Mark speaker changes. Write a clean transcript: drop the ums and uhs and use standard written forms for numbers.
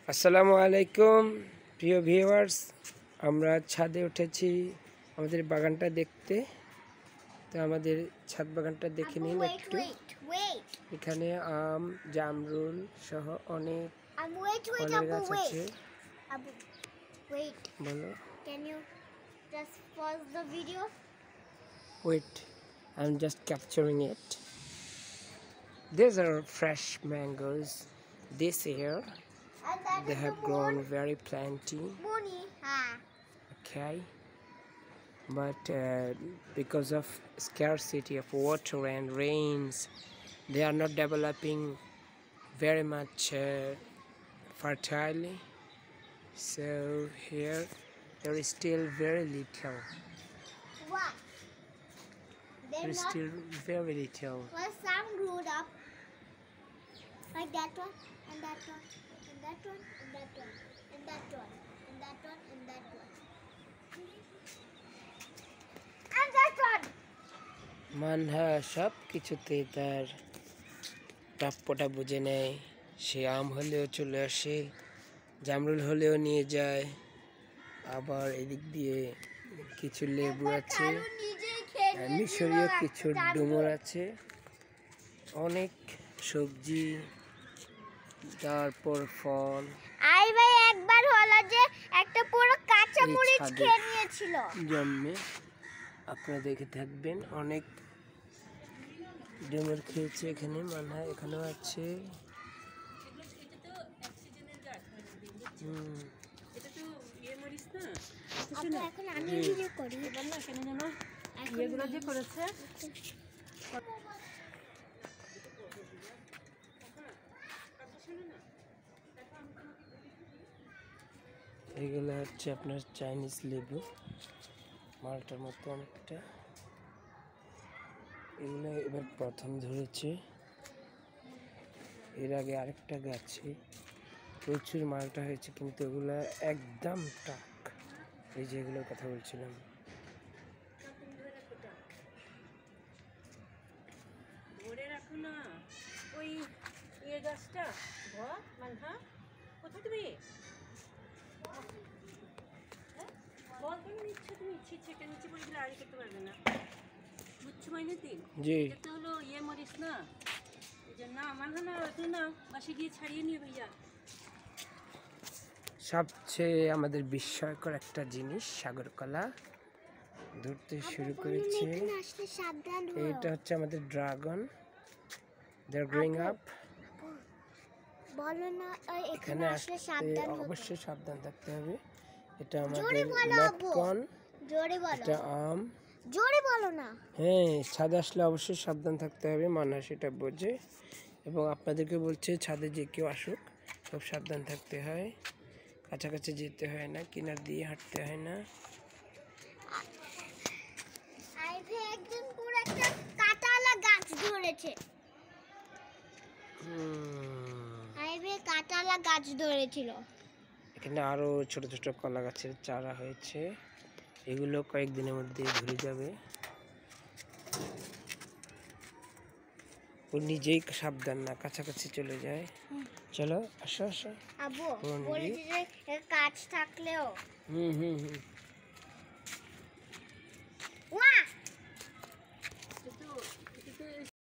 Speaker 1: আসসালামু আলাইকুম প্রিয় ভিউয়ার্স, আমরা ছাদে উঠেছি আমাদের বাগানটা দেখতে। তো আমাদের ছাদ বাগানটা দেখে নিন একটু। এখানে আম, জামরুল সহ অনেক ফলের গাছ আছে। বলো।
Speaker 2: Can you just pause the video?
Speaker 1: Wait, I'm just capturing it. These are fresh mangoes this year.
Speaker 2: And that
Speaker 1: They
Speaker 2: is
Speaker 1: have
Speaker 2: the
Speaker 1: grown very plenty.
Speaker 2: Mooney.
Speaker 1: Okay, but because of scarcity of water and rains, they are not developing very much fertilely. So here there is still very little.
Speaker 2: What?
Speaker 1: There
Speaker 2: They're
Speaker 1: is
Speaker 2: not.
Speaker 1: still very little.
Speaker 2: Well, some grew up like that one, and that one, and that one, and that one, and that one, and that one, and that one, and that one.
Speaker 1: Manha সব কিছুতে তার প্রাপ্যটা বুঝে নেয়। সে আম হলেও চলে আসে, জামরুল হলেও নিয়ে যায়। আবার এদিক দিয়ে কিছু লেবু আছে, মিশরীয় কিছু ডুমুর আছে, অনেক সবজি, তারপর ফল।
Speaker 2: আই ভাই একবার হলো যে একটা পুরো কাঁচা মরিচ
Speaker 1: ছাদে
Speaker 2: খেয়ে নিয়েছিল।
Speaker 1: জন্মে আপনারা দেখে থাকবেন, অনেক ডুমুর খেয়েছে। এখানে মনে হয় এখানেও আছে।
Speaker 2: এখন আমি ভিডিও করি।
Speaker 3: এগুলো যে করেছে
Speaker 1: এগুলো হচ্ছে আপনার চাইনিজ লেবু, মালটার মতো অনেকটা। এগুলো এবার প্রথম ধরেছে। এর আগে আরেকটা গাছে প্রচুর মালটা হয়েছে, কিন্তু এগুলো একদম টাক। এই যে এগুলোর কথা বলছিলাম।
Speaker 3: ধরে রাখো না ওই ইয়ে গাছটা। মানহা কোথায় তুমি বল কেন নিচ্ছ তুমি? ইচ্ছে এটা নিচে পড়ে গেলে আড়ি করতে পারবে না, বুঝছো মাইনাতি?
Speaker 1: জি,
Speaker 3: এটা হলো ইয়ে মরিস না, এই যে না মানহা না তুই না বাসে গিয়ে ছাড়িয়ে নিয়ে ভাইয়া।
Speaker 1: সবচেয়ে আমাদের বিস্ময়কর একটা জিনিস সাগরকলা ধরতে শুরু করেছে।
Speaker 2: আসলে সাবধান
Speaker 1: এটা হচ্ছে আমাদের dragon. They are growing up.
Speaker 2: বলো না এখানে
Speaker 1: এখানে
Speaker 2: আসলে
Speaker 1: আসতে
Speaker 2: সাবধান হতে।
Speaker 1: অবশ্যই সাবধান থাকতে হবে। এটা
Speaker 2: জোরে
Speaker 1: আমাদের
Speaker 2: বলো আব্বু,
Speaker 1: লটকন,
Speaker 2: জোরে বলো,
Speaker 1: এটা আম।
Speaker 2: জোরে বলো না।
Speaker 1: হ্যাঁ, ছাদে আসলে অবশ্যই সাবধান থাকতে হবে, মানুষ সেটা বোঝে। এবং আপনাদেরকে বলছে ছাদে যে কেউ আসুক সব সাবধান থাকতে হয়, কাছাকাছি যেতে হয় না, কিনার দিয়ে হাঁটতে হয় না।
Speaker 2: আইভে একজন পুরো একটা কাঁটালা গাছ ধরেছে। আইভে কাঁটালা গাছ ধরেছিল।
Speaker 1: এখানে আরো ছোট ছোট কলা গাছের চারা হয়েছে, এগুলো কয়েকদিনের মধ্যে ধরে যাবে। ও নিজেই সাবধান না, কাছাকাছি চলে যায়। চলো আসো আসো।
Speaker 2: আব্বু বলেছে যে কাজ থাকলেও
Speaker 1: হুম হুম হুম